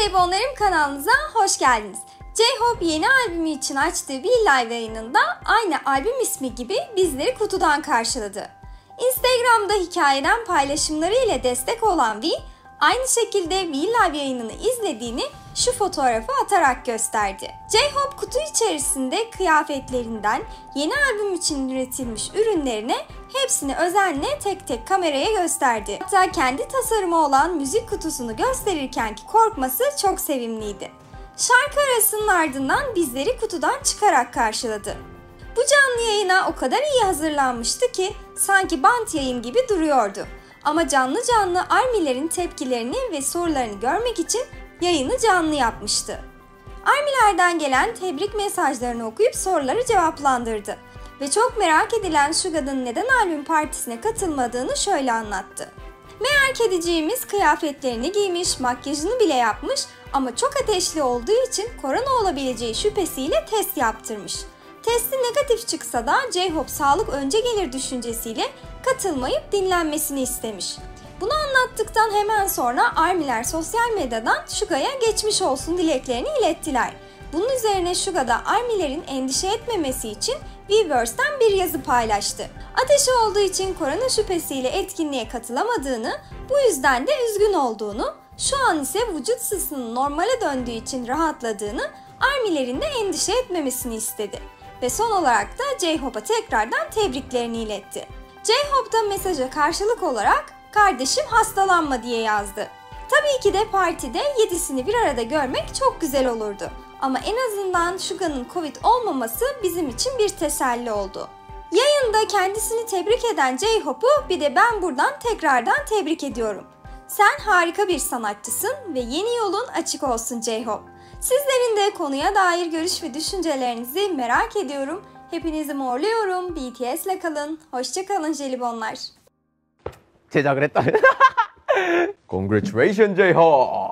Jelibonlarım kanalımıza hoş geldiniz. J-Hope yeni albümü için açtığı bir live yayınında aynı albüm ismi gibi bizleri kutudan karşıladı. Instagram'da hikayeden paylaşımları ile destek olan V, aynı şekilde V live yayınını izlediğini şu fotoğrafı atarak gösterdi. J-Hope kutu içerisinde kıyafetlerinden yeni albüm için üretilmiş ürünlerine hepsini özenle tek tek kameraya gösterdi. Hatta kendi tasarımı olan müzik kutusunu gösterirkenki korkması çok sevimliydi. Şarkı arasının ardından bizleri kutudan çıkarak karşıladı. Bu canlı yayına o kadar iyi hazırlanmıştı ki sanki bant yayın gibi duruyordu. Ama canlı canlı ARMY'lerin tepkilerini ve sorularını görmek için yayını canlı yapmıştı. ARMY'lerden gelen tebrik mesajlarını okuyup soruları cevaplandırdı. Ve çok merak edilen Suga'nın neden albüm partisine katılmadığını şöyle anlattı. Meğer kediciğimiz kıyafetlerini giymiş, makyajını bile yapmış ama çok ateşli olduğu için korona olabileceği şüphesiyle test yaptırmış. Testi negatif çıksa da J-Hope sağlık önce gelir düşüncesiyle katılmayıp dinlenmesini istemiş. Bunu anlattıktan hemen sonra ARMY'ler sosyal medyadan Suga'ya geçmiş olsun dileklerini ilettiler. Bunun üzerine Suga da ARMY'lerin endişe etmemesi için Weverse'den bir yazı paylaştı. Ateşi olduğu için korona şüphesiyle etkinliğe katılamadığını, bu yüzden de üzgün olduğunu, şu an ise vücut ısısının normale döndüğü için rahatladığını, ARMY'lerin de endişe etmemesini istedi. Ve son olarak da J-Hope'a tekrardan tebriklerini iletti. J-Hope da mesaja karşılık olarak "Kardeşim hastalanma" diye yazdı. Tabii ki de partide 7'sini bir arada görmek çok güzel olurdu. Ama en azından Suga'nın Covid olmaması bizim için bir teselli oldu. Yayında kendisini tebrik eden J-Hope'u bir de ben buradan tekrardan tebrik ediyorum. Sen harika bir sanatçısın ve yeni yolun açık olsun J-Hope. Sizlerin de konuya dair görüş ve düşüncelerinizi merak ediyorum. Hepinizi morluyorum. BTS'le kalın. Hoşça kalın jelibonlar. 제작을 했다. Congratulations, J-Hope.